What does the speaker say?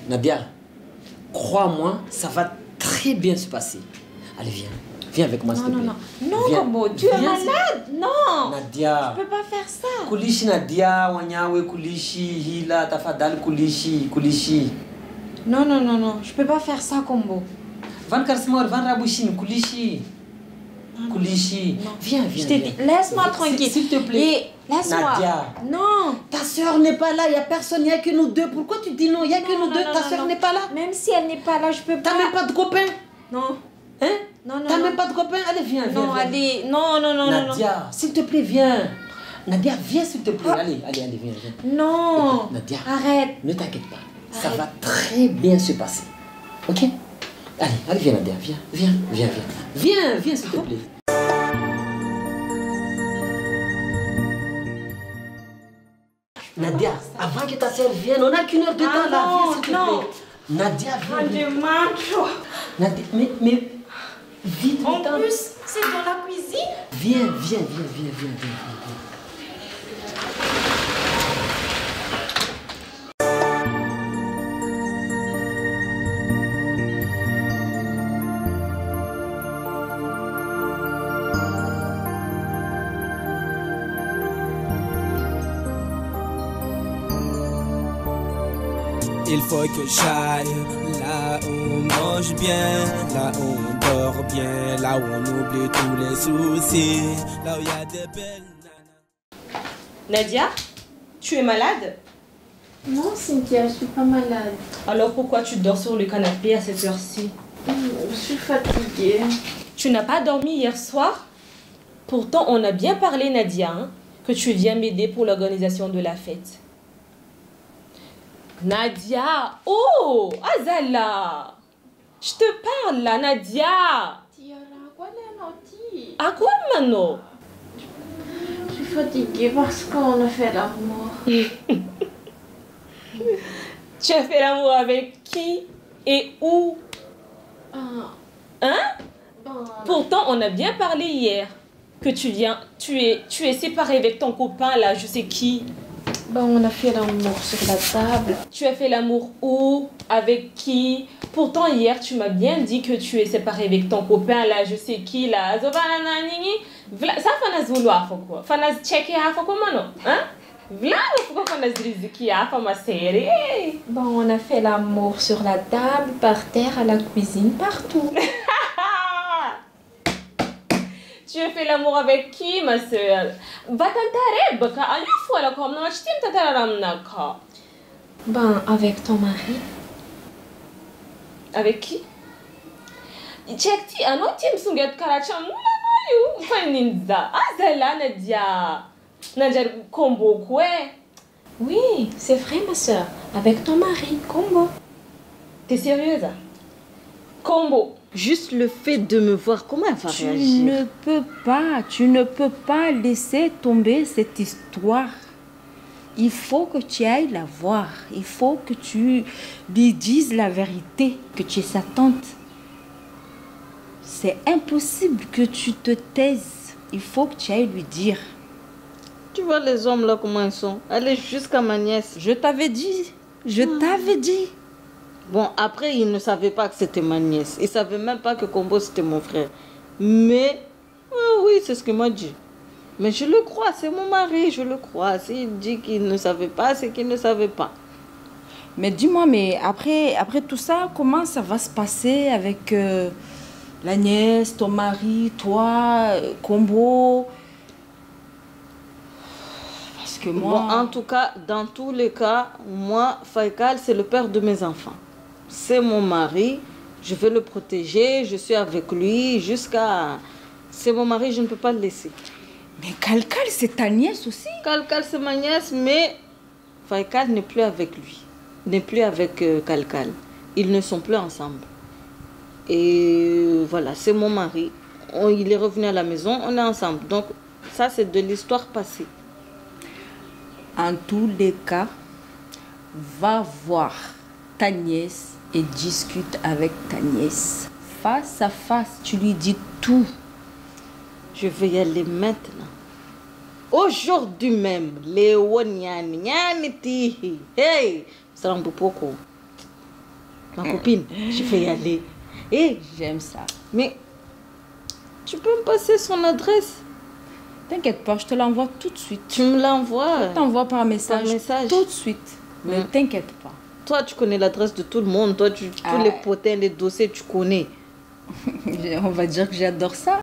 Nadia, crois-moi, ça va très bien se passer. Allez, viens. Viens avec moi, s'il te plaît. Non, Kombo, tu es malade. Non. Nadia. Je peux pas faire ça. Kulishi Nadia, wanyawe kulishi, hila, tafadhali kulishi. Non, je peux pas faire ça, Kombo. Van Karsmor, van Rabushin, kulishi. Kulishi. Viens. Je t'ai dit, laisse-moi tranquille. S'il te plaît. Laisse-moi. Nadia. Non. Ta soeur n'est pas là, il n'y a personne, il n'y a que nous deux. Pourquoi tu dis non? Il n'y a que nous deux, ta soeur n'est pas là. Même si elle n'est pas là, je peux pas. T'as même pas de copain? Non. Hein? Non. T'as même pas de copain? Allez, viens. Non, allez. Non. Nadia, s'il te plaît, viens. Nadia, viens, s'il te plaît. Allez, viens. Non. Écoute, Nadia. Arrête. Ne t'inquiète pas. Ça va très bien se passer. Ok? Allez, viens, Nadia. Viens, s'il te plaît. Nadia, avant que ta soeur vienne, on n'a qu'une heure de temps là. Viens, s'il te plaît. Nadia, viens. Nadia, mais vite. En plus, c'est dans la cuisine. Viens. Il faut que j'aille là où on mange bien, là où on dort bien, là où on oublie tous les soucis, là où il y a des belles nanas. Nadia, tu es malade? Non, Cynthia, je suis pas malade. Alors pourquoi tu dors sur le canapé à cette heure-ci? Je suis fatiguée. Tu n'as pas dormi hier soir? Pourtant, on a bien parlé, Nadia, hein, que tu viens m'aider pour l'organisation de la fête. Nadia, oh, Azala, je te parle là, Nadia. À quoi maintenant? Je suis fatiguée parce qu'on a fait l'amour. Tu as fait l'amour avec qui et où? Hein? Pourtant, on a bien parlé hier que tu es séparée avec ton copain là, je sais qui. On a fait l'amour sur la table. Tu as fait l'amour où? Avec qui? Pourtant, hier, tu m'as bien dit que tu es séparée avec ton copain, là, je sais qui, là. Ça, fana zulu afo quoi? Fana checker afo comment non? Hein? Vla, pourquoi fana zriziki afo ma série? On a fait l'amour sur la table, par terre, à la cuisine, partout. Tu as fait l'amour avec qui, ma soeur? Avec ton mari. Avec qui? Oui, c'est vrai, ma soeur. Avec ton mari, Kombo. T'es sérieuse? Kombo. Juste le fait de me voir, comment elle va réagir? Tu ne peux pas laisser tomber cette histoire. Il faut que tu ailles la voir. Il faut que tu lui dises la vérité, que tu es sa tante. C'est impossible que tu te taises. Il faut que tu ailles lui dire. Tu vois les hommes là, comment ils sont? Allez jusqu'à ma nièce. Je t'avais dit. Bon, après, il ne savait pas que c'était ma nièce. Il ne savait même pas que Kombo, c'était mon frère. Mais, oui, c'est ce qu'il m'a dit. Mais je le crois, c'est mon mari, je le crois. S'il dit qu'il ne savait pas, c'est qu'il ne savait pas. Mais dis-moi, après tout ça, comment ça va se passer avec la nièce, ton mari, toi, Kombo? Parce que moi... Bon, en tout cas, dans tous les cas, moi, Faïkal, c'est le père de mes enfants. C'est mon mari, je vais le protéger, je suis avec lui jusqu'à... C'est mon mari, je ne peux pas le laisser. Mais Kalkal, c'est ta nièce aussi? Kalkal, c'est ma nièce, mais Faïkal n'est plus avec lui. N'est plus avec Kalkal. Ils ne sont plus ensemble. Et voilà, c'est mon mari. Il est revenu à la maison, on est ensemble. Donc, ça, c'est de l'histoire passée. En tous les cas, va voir ta nièce et discute avec ta nièce. Face à face, tu lui dis tout. Je vais y aller maintenant. Aujourd'hui même, Léo Nyani, Nyani Tihi. Hey, Sarambupoko. Ma copine, je vais y aller. Et j'aime ça. Mais tu peux me passer son adresse? T'inquiète pas, je te l'envoie tout de suite. Tu me l'envoies? Je t'envoie par message tout de suite. Ne t'inquiète pas. Toi, tu connais l'adresse de tout le monde. Toi, tous les potins, les dossiers, tu connais. On va dire que j'adore ça.